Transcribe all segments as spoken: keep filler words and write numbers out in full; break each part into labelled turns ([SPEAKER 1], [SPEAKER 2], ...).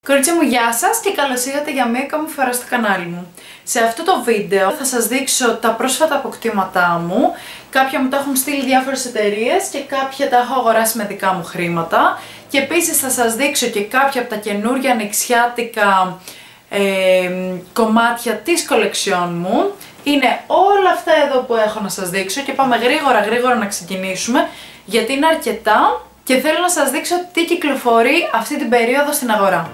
[SPEAKER 1] Κορίτσια μου, γεια σας και καλώς ήρθατε για μία ακόμη φορά στο κανάλι μου. Σε αυτό το βίντεο θα σας δείξω τα πρόσφατα αποκτήματά μου. Κάποια μου τα έχουν στείλει διάφορες εταιρείες και κάποια τα έχω αγοράσει με δικά μου χρήματα. Και επίσης θα σας δείξω και κάποια από τα καινούργια ανοιξιάτικα ε, κομμάτια της κολεξιόν μου. Είναι όλα αυτά εδώ που έχω να σας δείξω και πάμε γρήγορα γρήγορα να ξεκινήσουμε, γιατί είναι αρκετά και θέλω να σας δείξω τι κυκλοφορεί αυτή την περίοδο στην αγορά.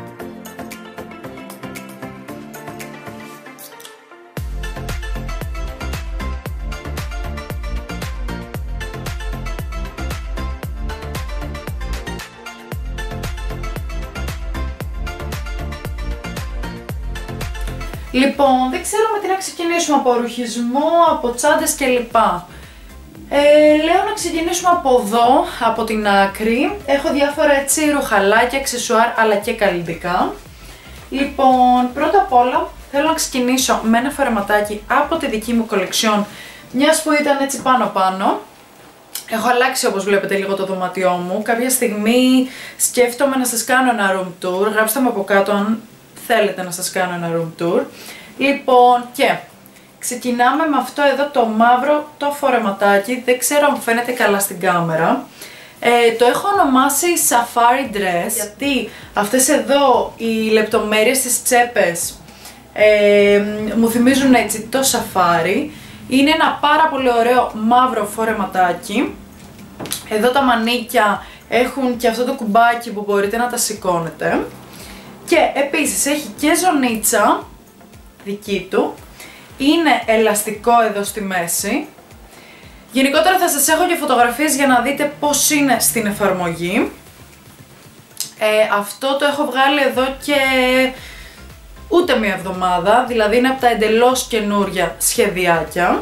[SPEAKER 1] Λοιπόν, δεν ξέρω με τι να ξεκινήσουμε, από ρουχισμό, από τσάντες κλπ. Ε, λέω να ξεκινήσουμε από εδώ, από την άκρη. Έχω διάφορα έτσι ρουχαλάκια, αξεσουάρ αλλά και καλλιτικά. Λοιπόν, πρώτα απ' όλα θέλω να ξεκινήσω με ένα φορεματάκι από τη δική μου κολεξιόν, μιας που ήταν έτσι πάνω πάνω. Έχω αλλάξει όπως βλέπετε λίγο το δωμάτιό μου. Κάποια στιγμή σκέφτομαι να σας κάνω ένα room tour. Γράψτε μου από κάτω αν θέλετε να σας κάνω ένα room tour. Λοιπόν, και ξεκινάμε με αυτό εδώ το μαύρο το φορεματάκι. Δεν ξέρω αν φαίνεται καλά στην κάμερα. Ε, το έχω ονομάσει Safari Dress, γιατί αυτές εδώ οι λεπτομέρειες στις τσέπες ε, μου θυμίζουν έτσι το σαφάρι. Είναι ένα πάρα πολύ ωραίο μαύρο φορεματάκι. Εδώ τα μανίκια έχουν και αυτό το κουμπάκι που μπορείτε να τα σηκώνετε. Και επίσης έχει και ζωνίτσα δική του. Είναι ελαστικό εδώ στη μέση. Γενικότερα θα σας έχω και φωτογραφίες για να δείτε πώς είναι στην εφαρμογή. Ε, αυτό το έχω βγάλει εδώ και ούτε μία εβδομάδα, δηλαδή είναι από τα εντελώς καινούρια σχεδιάκια.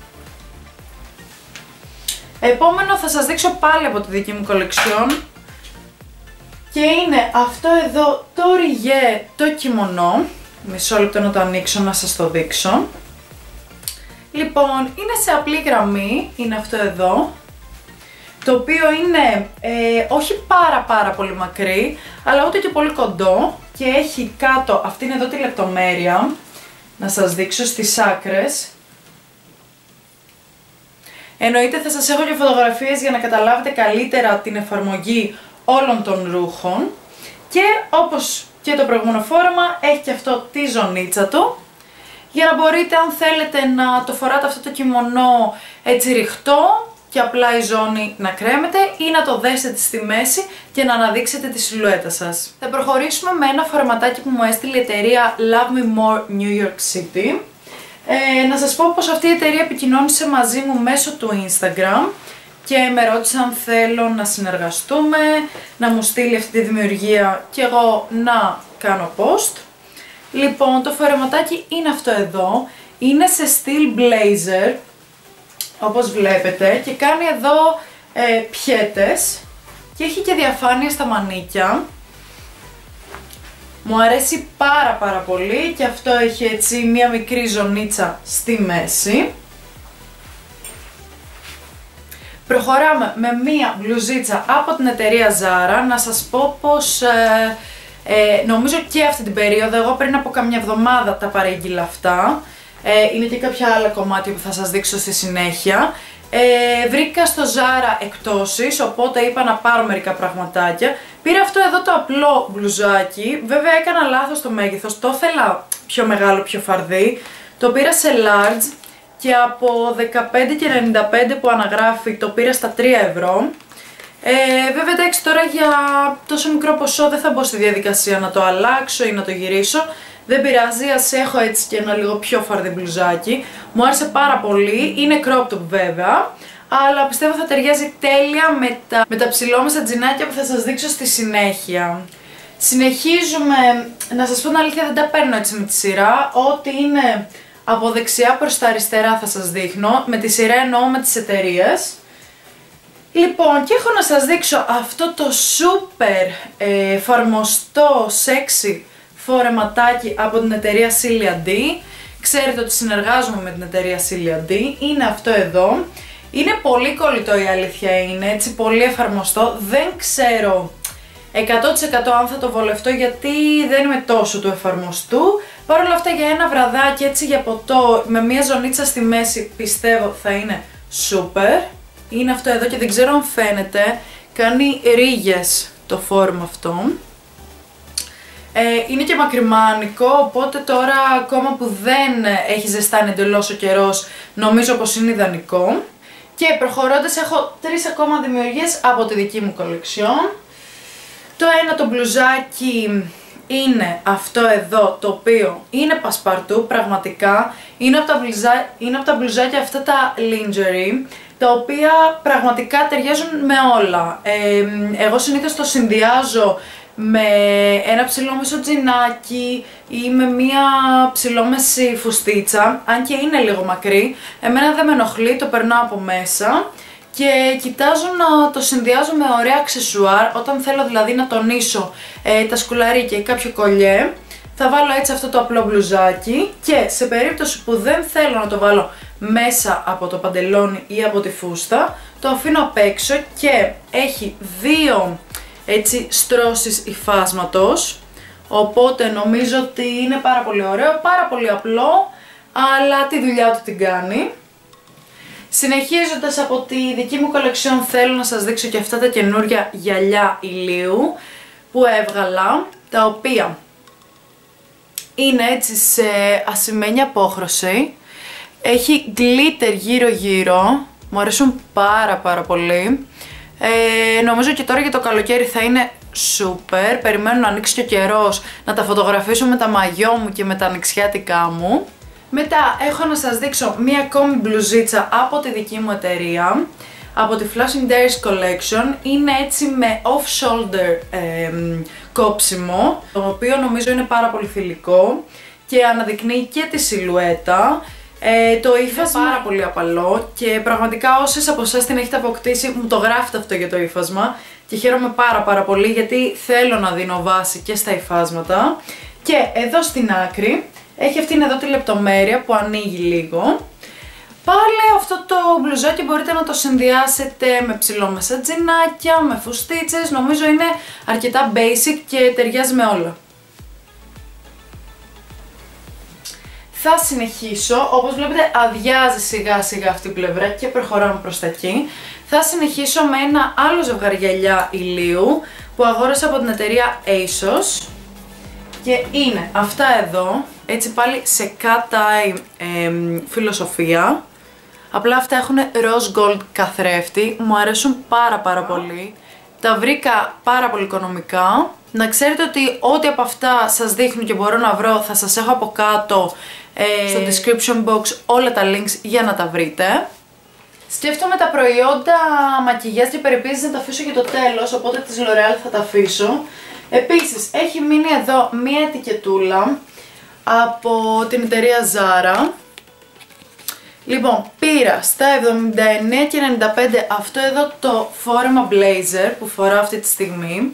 [SPEAKER 1] Επόμενο θα σας δείξω πάλι από τη δική μου κολεξιόν και είναι αυτό εδώ το ριγέ το κιμονό. Μισό λεπτό να το ανοίξω να σας το δείξω. Λοιπόν, είναι σε απλή γραμμή, είναι αυτό εδώ, το οποίο είναι ε, όχι πάρα πάρα πολύ μακρύ, αλλά ούτε και πολύ κοντό και έχει κάτω αυτήν εδώ τη λεπτομέρεια, να σας δείξω στις άκρες. Εννοείται θα σας έχω και φωτογραφίες για να καταλάβετε καλύτερα την εφαρμογή όλων των ρούχων και όπως και το προηγούμενο φόρεμα έχει και αυτό τη ζωνίτσα του, για να μπορείτε αν θέλετε να το φοράτε αυτό το κιμονό έτσι ρηχτό και απλά η ζώνη να κρέμεται, ή να το δέσετε στη μέση και να αναδείξετε τη σιλουέτα σας. Θα προχωρήσουμε με ένα φορεματάκι που μου έστειλε η εταιρεία Love Me More New York City. Ε, να σας πω πως αυτή η εταιρεία επικοινώνησε μαζί μου μέσω του Instagram και με ρώτησε αν θέλω να συνεργαστούμε, να μου στείλει αυτή τη δημιουργία και εγώ να κάνω post. Λοιπόν, το φορεματάκι είναι αυτό εδώ, είναι σε στυλ blazer, όπως βλέπετε, και κάνει εδώ ε, πιέτες και έχει και διαφάνεια στα μανίκια. Μου αρέσει πάρα πάρα πολύ και αυτό έχει έτσι μία μικρή ζωνίτσα στη μέση. Προχωράμε με μία μπλουζίτσα από την εταιρεία Zara. Να σας πω πως ε, ε, νομίζω και αυτή την περίοδο, εγώ πριν από καμιά εβδομάδα τα παρήγγειλα αυτά. Ε, είναι και κάποια άλλα κομμάτια που θα σας δείξω στη συνέχεια. Ε, βρήκα στο Zara εκπτώσεις, οπότε είπα να πάρω μερικά πραγματάκια. Πήρα αυτό εδώ το απλό μπλουζάκι, βέβαια έκανα λάθος το μέγεθος, το ήθελα πιο μεγάλο, πιο φαρδί. Το πήρα σε large και από δεκαπέντε και ενενήντα πέντε που αναγράφει το πήρα στα τρία ευρώ. Ε, βέβαια εντάξει, τώρα για τόσο μικρό ποσό δεν θα μπω στη διαδικασία να το αλλάξω ή να το γυρίσω. Δεν πειράζει, ας έχω έτσι και ένα λίγο πιο φαρδί μπλουζάκι. Μου άρεσε πάρα πολύ, είναι crop top βέβαια, αλλά πιστεύω θα ταιριάζει τέλεια με τα, με τα ψηλόμεσα τζινάκια που θα σας δείξω στη συνέχεια. Συνεχίζουμε, να σας πω την αλήθεια δεν τα παίρνω έτσι με τη σειρά, ό,τι είναι από δεξιά προς τα αριστερά θα σας δείχνω, με τη σειρά εννοώ με τις εταιρείες. Λοιπόν, και έχω να σας δείξω αυτό το super ε, εφαρμοστό, sexy φορεματάκι από την εταιρεία Celia D. Ξέρετε ότι συνεργάζομαι με την εταιρεία Celia D. Είναι αυτό εδώ. Είναι πολύ κολλητό, η αλήθεια είναι, έτσι πολύ εφαρμοστό. Δεν ξέρω εκατό τοις εκατό αν θα το βολευτώ, γιατί δεν είμαι τόσο του εφαρμοστού. Παρ' όλα αυτά για ένα βραδάκι έτσι για ποτό με μία ζωνίτσα στη μέση πιστεύω θα είναι super. Είναι αυτό εδώ και δεν ξέρω αν φαίνεται, κάνει ρίγες το φόρμα αυτό. Ε, είναι και μακριμάνικο, οπότε τώρα ακόμα που δεν έχει ζεστάνει εντελώς ο καιρός νομίζω πως είναι ιδανικό. Και προχωρώντας έχω τρεις ακόμα δημιουργίες από τη δική μου κολεξιόν. Το ένα το μπλουζάκι είναι αυτό εδώ, το οποίο είναι πασπαρτού πραγματικά, είναι από τα, μπλουζά, είναι από τα μπλουζάκια αυτά τα lingerie, τα οποία πραγματικά ταιριάζουν με όλα. Ε, εγώ συνήθως το συνδυάζω με ένα ψηλόμεσο τζινάκι ή με μία ψηλόμεση φουστίτσα, αν και είναι λίγο μακρύ, εμένα δεν με ενοχλεί, το περνάω από μέσα και κοιτάζω να το συνδυάζω με ωραία αξεσουάρ, όταν θέλω δηλαδή να τονίσω ε, τα σκουλαρίκια ή κάποιο κολλιέ, θα βάλω έτσι αυτό το απλό μπλουζάκι και σε περίπτωση που δεν θέλω να το βάλω μέσα από το παντελόνι ή από τη φούστα, το αφήνω απ' έξω και έχει δύο έτσι στρώσεις υφάσματος, οπότε νομίζω ότι είναι πάρα πολύ ωραίο, πάρα πολύ απλό, αλλά τη δουλειά του την κάνει. Συνεχίζοντας από τη δική μου κολεξιόν θέλω να σας δείξω και αυτά τα καινούρια γυαλιά ηλίου που έβγαλα, τα οποία είναι έτσι σε ασημένια απόχρωση, έχει glitter γύρω γύρω, μου αρέσουν πάρα πάρα πολύ. Ε, νομίζω και τώρα για το καλοκαίρι θα είναι super, περιμένω να ανοίξει και ο καιρός να τα φωτογραφίσω με τα μαγιό μου και με τα ανοιξιάτικά μου. Μετά έχω να σας δείξω μία ακόμη μπλουζίτσα από τη δική μου εταιρεία, από τη Flushing Days Collection, είναι έτσι με off-shoulder ε, κόψιμο, το οποίο νομίζω είναι πάρα πολύ φιλικό και αναδεικνύει και τη σιλουέτα. Ε, το ύφασμα είναι πάρα πολύ απαλό και πραγματικά όσες από εσάς την έχετε αποκτήσει μου το γράφετε αυτό για το ύφασμα και χαίρομαι πάρα πάρα πολύ γιατί θέλω να δίνω βάση και στα υφάσματα. Και εδώ στην άκρη έχει αυτήν εδώ τη λεπτομέρεια που ανοίγει λίγο. Πάλι αυτό το μπλουζάκι μπορείτε να το συνδυάσετε με ψηλόμεσα τζινάκια, με φουστίτσες, νομίζω είναι αρκετά basic και ταιριάζει με όλα. Θα συνεχίσω, όπως βλέπετε αδειάζει σιγά σιγά αυτή η πλευρά και προχωράμε προς τα εκεί. Θα συνεχίσω με ένα άλλο ζευγάρι γυαλιά ηλίου που αγόρασα από την εταιρεία ASOS και είναι αυτά εδώ, έτσι πάλι σε cut-eye ε, φιλοσοφία. Απλά αυτά έχουν rose gold καθρέφτη, μου αρέσουν πάρα πάρα πολύ. Τα βρήκα πάρα πολύ οικονομικά. Να ξέρετε ότι ό,τι από αυτά σας δείχνω και μπορώ να βρω θα σας έχω από κάτω ε, στο description box όλα τα links για να τα βρείτε. Σκέφτομαι τα προϊόντα μακιγιάζ και περιποίησης να τα αφήσω για το τέλος, οπότε της L'Oreal θα τα αφήσω. Επίσης έχει μείνει εδώ μία ετικετούλα από την εταιρεία Zara. Λοιπόν, πήρα στα εβδομήντα εννέα και ενενήντα πέντε αυτό εδώ το φόρεμα blazer που φοράω αυτή τη στιγμή.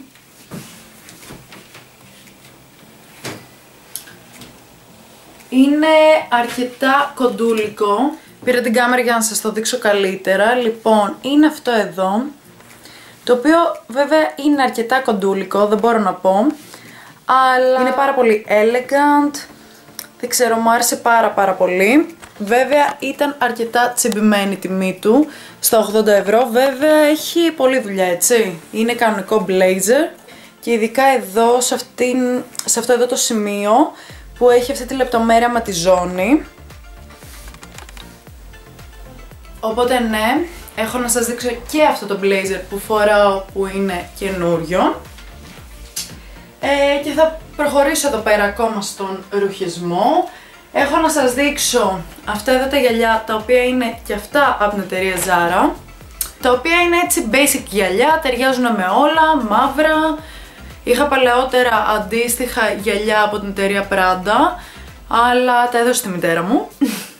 [SPEAKER 1] Είναι αρκετά κοντούλικο. Πήρα την κάμερα για να σας το δείξω καλύτερα. Λοιπόν, είναι αυτό εδώ, το οποίο βέβαια είναι αρκετά κοντούλικο, δεν μπορώ να πω, αλλά είναι πάρα πολύ elegant. Δεν ξέρω, μου άρεσε πάρα πάρα πολύ. Βέβαια ήταν αρκετά τσιμπημένη η τιμή του, στα ογδόντα ευρώ. Βέβαια έχει πολλή δουλειά, έτσι. Είναι κανονικό blazer και ειδικά εδώ, σε, αυτήν, σε αυτό εδώ το σημείο που έχει αυτή τη λεπτομέρεια με τη ζώνη. Οπότε ναι, έχω να σας δείξω και αυτό το blazer που φοράω που είναι καινούριο. Ε, και θα προχωρήσω εδώ πέρα ακόμα στον ρουχισμό. Έχω να σας δείξω αυτά εδώ τα γυαλιά, τα οποία είναι και αυτά από την εταιρεία Zara, τα οποία είναι έτσι basic γυαλιά, ταιριάζουν με όλα, μαύρα. Είχα παλαιότερα αντίστοιχα γυαλιά από την εταιρεία Prada, αλλά τα έδωσε στη μητέρα μου.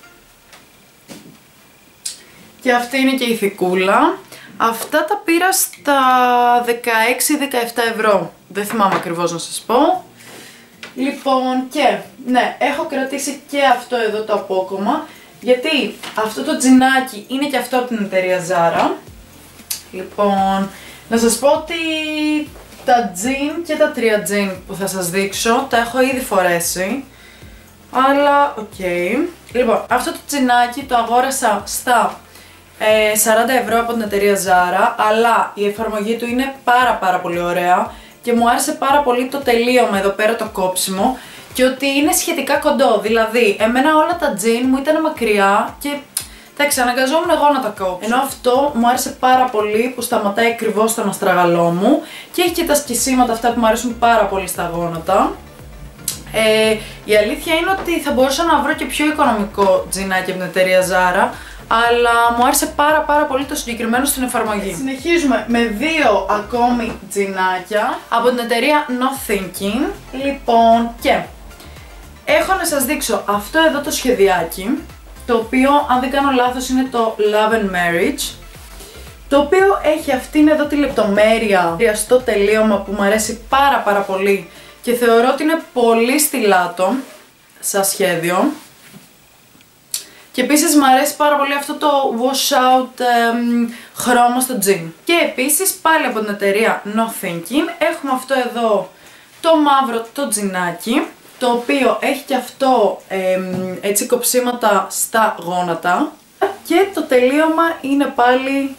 [SPEAKER 1] Και αυτή είναι και η θικούλα. Αυτά τα πήρα στα δεκαέξι δεκαεπτά ευρώ, δεν θυμάμαι ακριβώς να σας πω. Λοιπόν, και ναι, έχω κρατήσει και αυτό εδώ το απόκομμα, γιατί αυτό το τζινάκι είναι και αυτό από την εταιρεία Zara. Λοιπόν, να σας πω ότι Τα jean και τα τρία jean που θα σας δείξω τα έχω ήδη φορέσει, αλλά οκ. Okay. Λοιπόν, αυτό το τζινάκι το αγόρασα στα ε, σαράντα ευρώ από την εταιρεία Zara, αλλά η εφαρμογή του είναι πάρα πάρα πολύ ωραία και μου άρεσε πάρα πολύ το τελείωμα εδώ πέρα, το κόψιμο, και ότι είναι σχετικά κοντό. Δηλαδή, εμένα όλα τα jean μου ήταν μακριά και εντάξει, αναγκαζόμουν εγώ να τα κόψω. Ενώ αυτό μου άρεσε πάρα πολύ που σταματάει ακριβώς στον αστραγαλό μου και έχει και τα σκισίματα αυτά που μου αρέσουν πάρα πολύ στα γόνατα. Ε, η αλήθεια είναι ότι θα μπορούσα να βρω και πιο οικονομικό τζινάκι από την εταιρεία Zara, αλλά μου άρεσε πάρα πάρα πολύ το συγκεκριμένο στην εφαρμογή. Συνεχίζουμε με δύο ακόμη τζινάκια από την εταιρεία No Thinking. Λοιπόν, και έχω να σας δείξω αυτό εδώ το σχεδιάκι, το οποίο, αν δεν κάνω λάθος, είναι το Love and Marriage, το οποίο έχει αυτήν εδώ τη λεπτομέρεια στο τελείωμα που μου αρέσει πάρα πάρα πολύ και θεωρώ ότι είναι πολύ στιλάτο σαν σχέδιο. Και επίσης μου αρέσει πάρα πολύ αυτό το wash out ε, χρώμα στο jean. Και επίσης πάλι από την εταιρεία No Thinking έχουμε αυτό εδώ το μαύρο το τζινάκι, το οποίο έχει και αυτό ε, έτσι κοψίματα στα γόνατα, και το τελείωμα είναι πάλι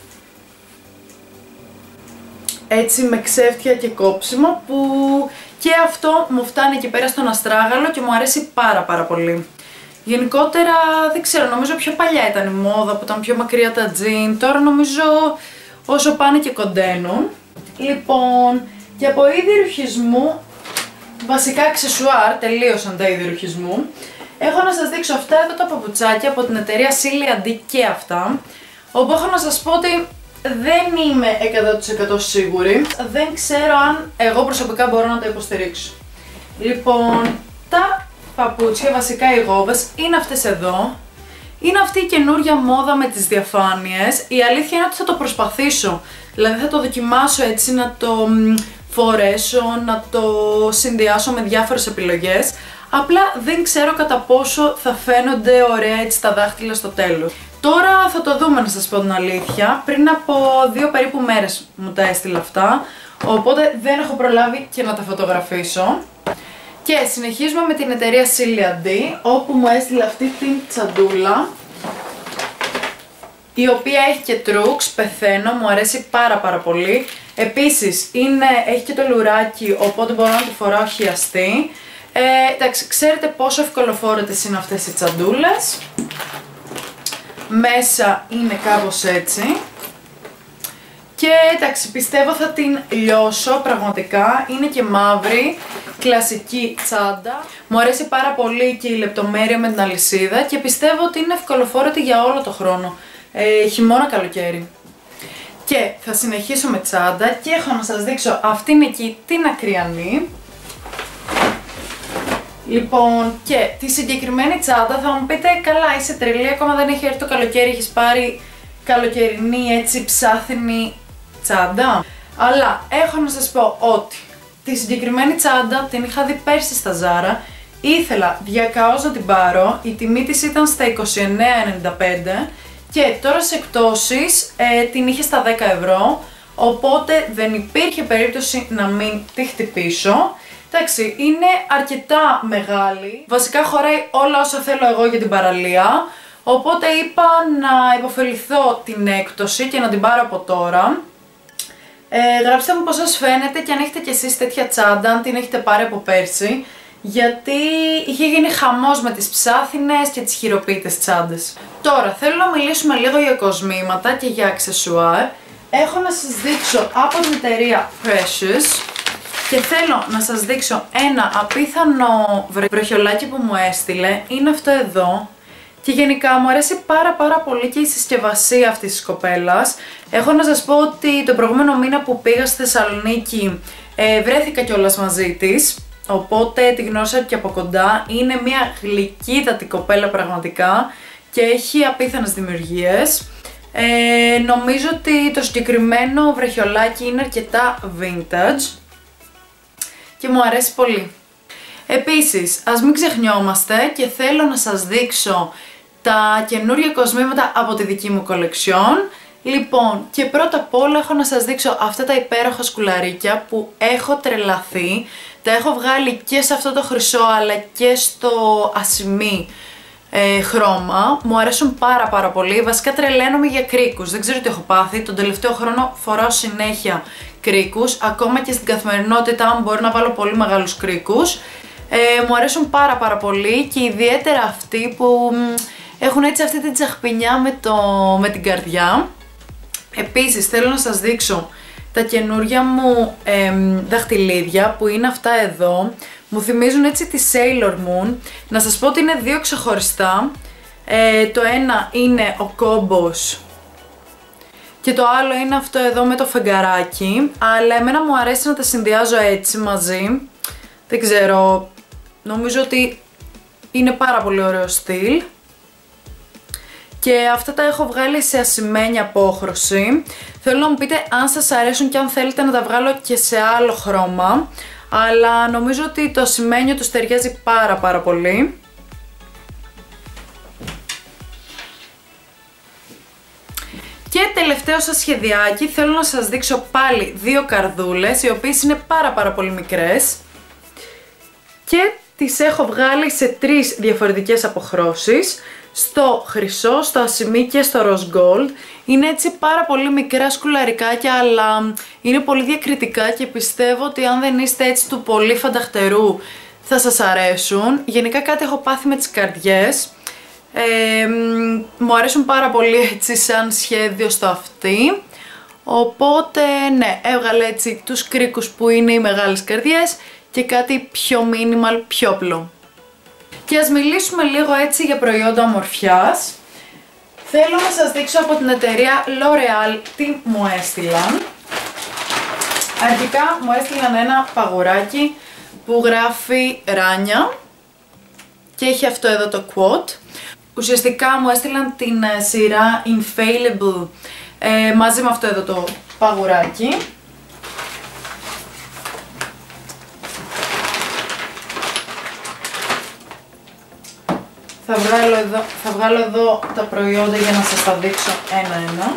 [SPEAKER 1] έτσι με ξέφτια και κόψιμο, που και αυτό μου φτάνει εκεί πέρα στον αστράγαλο και μου αρέσει πάρα πάρα πολύ. Γενικότερα δεν ξέρω, νομίζω πιο παλιά ήταν η μόδα που ήταν πιο μακριά τα jean, τώρα νομίζω όσο πάνε και κοντένουν. Λοιπόν, και από είδη ρουχισμού, βασικά αξεσουάρ, τελείωσαν τα είδη ρουχισμού, έχω να σας δείξω αυτά εδώ τα παπουτσάκια από την εταιρεία Silly Adi και αυτά, όπου έχω να σας πω ότι δεν είμαι εκατό τοις εκατό σίγουρη, δεν ξέρω αν εγώ προσωπικά μπορώ να τα υποστηρίξω. Λοιπόν, τα παπούτσια, βασικά οι γόβες, είναι αυτές εδώ. Είναι αυτή η καινούρια μόδα με τις διαφάνειες. Η αλήθεια είναι ότι θα το προσπαθήσω, δηλαδή θα το δοκιμάσω έτσι, να το φορέσω, να το συνδυάσω με διάφορες επιλογές. Απλά δεν ξέρω κατά πόσο θα φαίνονται ωραία έτσι τα δάχτυλα στο τέλος. Τώρα θα το δούμε, να σας πω την αλήθεια. Πριν από δύο περίπου μέρες μου τα έστειλε αυτά, οπότε δεν έχω προλάβει και να τα φωτογραφίσω. Και συνεχίζουμε με την εταιρεία Silly Adi, όπου μου έστειλε αυτή την τσαντούλα, η οποία έχει και τρούξ, πεθαίνω, μου αρέσει πάρα πάρα πολύ. Επίσης είναι, έχει και το λουράκι, οπότε μπορώ να τη φοράω χιαστή. Ε, εντάξει, ξέρετε πόσο ευκολοφόρετες είναι αυτές οι τσαντούλες. Μέσα είναι κάπως έτσι. Και εντάξει, πιστεύω θα την λιώσω πραγματικά, είναι και μαύρη, κλασική τσάντα. Μου αρέσει πάρα πολύ και η λεπτομέρεια με την αλυσίδα και πιστεύω ότι είναι ευκολοφόρετη για όλο το χρόνο, ε, χειμώνα καλοκαίρι. Και θα συνεχίσω με τσάντα και έχω να σας δείξω αυτήν εκεί την ακριανή. Λοιπόν, και τη συγκεκριμένη τσάντα θα μου πείτε, καλά είσαι τρελή, ακόμα δεν έχει έρθει το καλοκαίρι, έχεις πάρει καλοκαιρινή έτσι ψάθινη τσάντα. Αλλά έχω να σας πω ότι τη συγκεκριμένη τσάντα την είχα δει πέρσι στα Zara, ήθελα διακαώς να την πάρω, η τιμή της ήταν στα είκοσι εννέα ενενήντα πέντε και τώρα σε εκπτώσεις ε, την είχε στα δέκα ευρώ, οπότε δεν υπήρχε περίπτωση να μην τη χτυπήσω. Εντάξει, είναι αρκετά μεγάλη, βασικά χωράει όλα όσα θέλω εγώ για την παραλία, οπότε είπα να υποφεληθώ την έκπτωση και να την πάρω από τώρα. Ε, γράψτε μου πώς σας φαίνεται και αν έχετε κι εσείς τέτοια τσάντα, αν την έχετε πάρει από πέρσι, γιατί είχε γίνει χαμός με τις ψάθινες και τις χειροποίητες τσάντες. Τώρα θέλω να μιλήσουμε λίγο για κοσμήματα και για αξεσουάρ. Έχω να σας δείξω από την εταιρεία Precious και θέλω να σας δείξω ένα απίθανο βροχιολάκι που μου έστειλε, είναι αυτό εδώ. Και γενικά μου αρέσει πάρα πάρα πολύ και η συσκευασία αυτής της κοπέλας. Έχω να σας πω ότι το προηγούμενο μήνα που πήγα στη Θεσσαλονίκη ε, βρέθηκα κιόλας μαζί της, οπότε τη γνώρισα και από κοντά. Είναι μια γλυκύτατη κοπέλα πραγματικά και έχει απίθανες δημιουργίες. Ε, νομίζω ότι το συγκεκριμένο βρεχιολάκι είναι αρκετά vintage και μου αρέσει πολύ. Επίσης, ας μην ξεχνιόμαστε και θέλω να σας δείξω τα καινούργια κοσμήματα από τη δική μου κολεξιόν. Λοιπόν, και πρώτα απ' όλα έχω να σας δείξω αυτά τα υπέροχα σκουλαρίκια που έχω τρελαθεί. Τα έχω βγάλει και σε αυτό το χρυσό αλλά και στο ασημί ε, χρώμα. Μου αρέσουν πάρα πάρα πολύ. Βασικά τρελαίνομαι για κρίκους. Δεν ξέρω τι έχω πάθει. Τον τελευταίο χρόνο φοράω συνέχεια κρίκους. Ακόμα και στην καθημερινότητά μου μπορώ να βάλω πολύ μεγάλους κρίκους. Ε, μου αρέσουν πάρα πάρα πολύ και ιδιαίτερα αυτοί που έχουν έτσι αυτή την τσαχπινιά με, το, με την καρδιά. Επίσης θέλω να σας δείξω τα καινούρια μου ε, δαχτυλίδια που είναι αυτά εδώ. Μου θυμίζουν έτσι τη Sailor Moon. Να σας πω ότι είναι δύο ξεχωριστά. Ε, το ένα είναι ο κόμπος και το άλλο είναι αυτό εδώ με το φεγγαράκι. Αλλά εμένα μου αρέσει να τα συνδυάζω έτσι μαζί. Δεν ξέρω, νομίζω ότι είναι πάρα πολύ ωραίο στυλ. Και αυτά τα έχω βγάλει σε ασημένια απόχρωση. Θέλω να μου πείτε αν σας αρέσουν και αν θέλετε να τα βγάλω και σε άλλο χρώμα. Αλλά νομίζω ότι το ασημένιο τους ταιριάζει πάρα πάρα πολύ. Και τελευταίο σας σχεδιάκι θέλω να σας δείξω πάλι δύο καρδούλες, οι οποίες είναι πάρα πάρα πολύ μικρές. Και τις έχω βγάλει σε τρεις διαφορετικές αποχρώσεις. Στο χρυσό, στο ασημί και στο rose gold. Είναι έτσι πάρα πολύ μικρά σκουλαρικάκια, αλλά είναι πολύ διακριτικά και πιστεύω ότι αν δεν είστε έτσι του πολύ φανταχτερού θα σας αρέσουν. Γενικά κάτι έχω πάθει με τις καρδιές. Ε, μου αρέσουν πάρα πολύ έτσι σαν σχέδιο στο αυτί. Οπότε ναι, έβγαλε έτσι τους κρίκους που είναι οι μεγάλες καρδιές και κάτι πιο minimal, πιο απλό. Και ας μιλήσουμε λίγο έτσι για προϊόντα ομορφιάς. Θέλω να σας δείξω από την εταιρεία L'Oréal τι μου έστειλαν. Αρχικά μου έστειλαν ένα παγουράκι που γράφει Ράνια και έχει αυτό εδώ το quote. Ουσιαστικά μου έστειλαν την σειρά Infallible ε, μαζί με αυτό εδώ το παγουράκι. Θα βγάλω, εδώ, θα βγάλω εδώ τα προϊόντα για να σας τα δείξω ένα-ένα.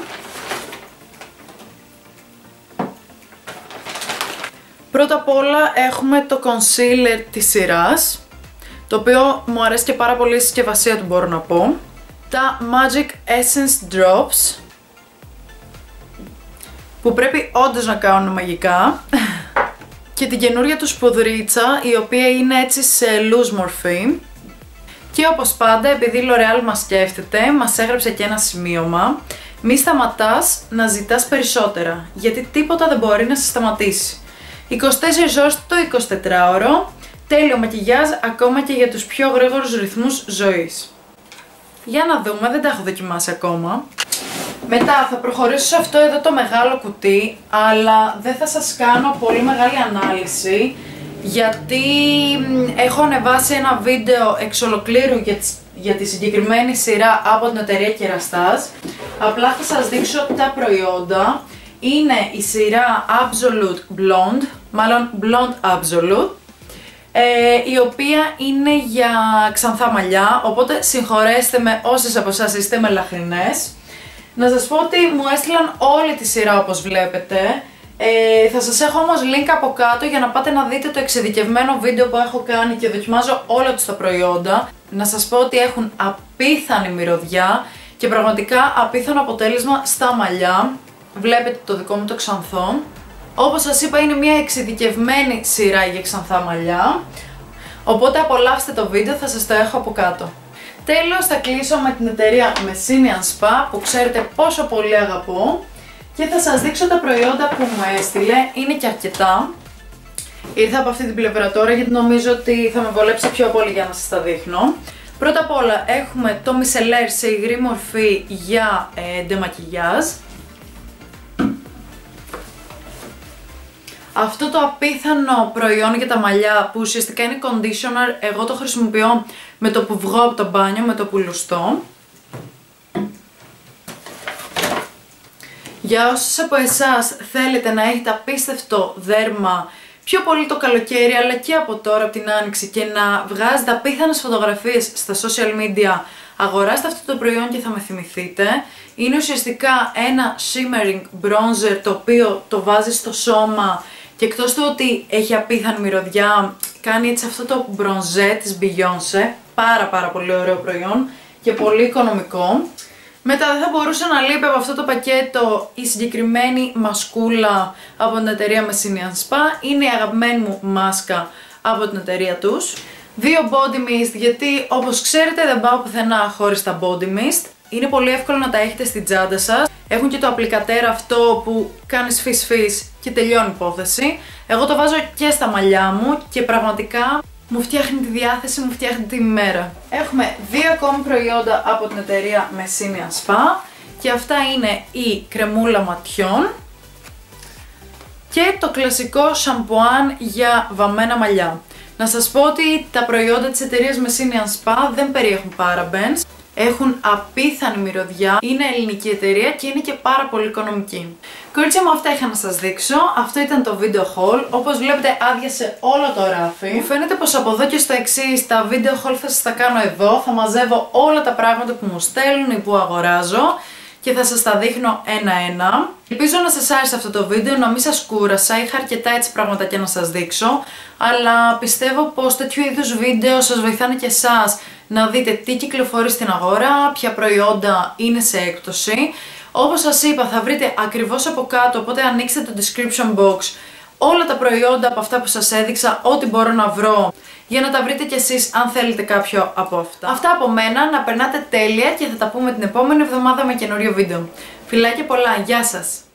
[SPEAKER 1] Πρώτα απ' όλα έχουμε το concealer της σειράς, το οποίο μου αρέσει και πάρα πολύ η συσκευασία του, μπορώ να πω. Τα Magic Essence Drops, που πρέπει όντως να κάνουν μαγικά. Και την καινούρια του σπουδρίτσα, η οποία είναι έτσι σε loose μορφή. Και όπως πάντα, επειδή η L'Oréal μας σκέφτεται, μας έγραψε και ένα σημείωμα. Μη σταματάς να ζητάς περισσότερα, γιατί τίποτα δεν μπορεί να σε σταματήσει. είκοσι τέσσερις ώρες το εικοσιτετράωρο, τέλειο μακιγιάζ ακόμα και για τους πιο γρήγορους ρυθμούς ζωής. Για να δούμε, δεν τα έχω δοκιμάσει ακόμα. Μετά θα προχωρήσω σε αυτό εδώ το μεγάλο κουτί, αλλά δεν θα σας κάνω πολύ μεγάλη ανάλυση, γιατί έχω ανεβάσει ένα βίντεο εξ ολοκλήρου για, για τη συγκεκριμένη σειρά από την εταιρεία Κεραστάζ. Απλά θα σας δείξω τα προϊόντα. Είναι η σειρά Absolute Blonde, μάλλον Blonde Absolute, ε, η οποία είναι για ξανθά μαλλιά, οπότε συγχωρέστε με όσες από εσάς είστε μελαχρινές. Να σας πω ότι μου έστειλαν όλη τη σειρά όπως βλέπετε. Ε, θα σας έχω όμως link από κάτω για να πάτε να δείτε το εξειδικευμένο βίντεο που έχω κάνει και δοκιμάζω όλα τους τα προϊόντα. Να σας πω ότι έχουν απίθανη μυρωδιά και πραγματικά απίθανο αποτέλεσμα στα μαλλιά. Βλέπετε το δικό μου το ξανθό. Όπως σας είπα, είναι μια εξειδικευμένη σειρά για ξανθά μαλλιά. Οπότε απολαύστε το βίντεο, θα σας το έχω από κάτω. Τέλος, θα κλείσω με την εταιρεία Messinian Spa, που ξέρετε πόσο πολύ αγαπώ. Και θα σας δείξω τα προϊόντα που μου έστειλε, είναι και αρκετά. Ήρθα από αυτή την πλευρά τώρα γιατί νομίζω ότι θα με βολέψει πιο πολύ για να σας τα δείχνω. Πρώτα απ' όλα έχουμε το Micellar σε υγρή μορφή για ε, ντεμακιγιάζ. Αυτό το απίθανο προϊόν για τα μαλλιά που ουσιαστικά είναι conditioner, εγώ το χρησιμοποιώ με το που βγω από το μπάνιο, με το που λουστώ. Για όσους από εσάς θέλετε να έχετε απίστευτο δέρμα πιο πολύ το καλοκαίρι αλλά και από τώρα από την άνοιξη και να βγάζετε απίθανες φωτογραφίες στα social media, αγοράστε αυτό το προϊόν και θα με θυμηθείτε. Είναι ουσιαστικά ένα shimmering bronzer το οποίο το βάζει στο σώμα και εκτός του ότι έχει απίθανη μυρωδιά, κάνει έτσι αυτό το μπρονζέ της Beyoncé. Πάρα πάρα πολύ ωραίο προϊόν και πολύ οικονομικό. Μετά δεν θα μπορούσε να λείπει από αυτό το πακέτο η συγκεκριμένη μασκούλα από την εταιρεία Messinian Spa. Είναι η αγαπημένη μου μάσκα από την εταιρεία τους. Δύο body mist, γιατί όπως ξέρετε δεν πάω πουθενά χωρίς τα body mist. Είναι πολύ εύκολο να τα έχετε στην τσάντα σας. Έχουν και το απλικατέρ αυτό που κάνεις φυσ φυσ και τελειώνει η υπόθεση. Εγώ το βάζω και στα μαλλιά μου και πραγματικά μου φτιάχνει τη διάθεση, μου φτιάχνει τη μέρα. Έχουμε δύο ακόμη προϊόντα από την εταιρεία Messinian Spa και αυτά είναι η κρεμούλα ματιών και το κλασικό σαμπουάν για βαμμένα μαλλιά. Να σας πω ότι τα προϊόντα της εταιρείας Messinian Spa δεν περιέχουν parabens, έχουν απίθανη μυρωδιά, είναι ελληνική εταιρεία και είναι και πάρα πολύ οικονομική. Κορίτσια μου, αυτά είχα να σας δείξω. Αυτό ήταν το video haul. Όπως βλέπετε άδειασε όλο το ράφι. Μου φαίνεται πως από εδώ και στο εξής τα video haul θα σας τα κάνω εδώ. Θα μαζεύω όλα τα πράγματα που μου στέλνουν ή που αγοράζω και θα σας τα δείχνω ένα-ένα. Ελπίζω να σας άρεσε αυτό το βίντεο, να μην σας κούρασα, είχα αρκετά έτσι πραγματάκια να σας δείξω, αλλά πιστεύω πως τέτοιου είδους βίντεο σας βοηθάνε και εσάς να δείτε τι κυκλοφορεί στην αγορά, ποια προϊόντα είναι σε έκπτωση. Όπως σας είπα, θα βρείτε ακριβώς από κάτω, οπότε ανοίξτε το description box όλα τα προϊόντα από αυτά που σας έδειξα, ό,τι μπορώ να βρω, για να τα βρείτε κι εσείς αν θέλετε κάποιο από αυτά. Αυτά από μένα, να περνάτε τέλεια και θα τα πούμε την επόμενη εβδομάδα με καινούριο βίντεο. Φιλάκια πολλά, γεια σας!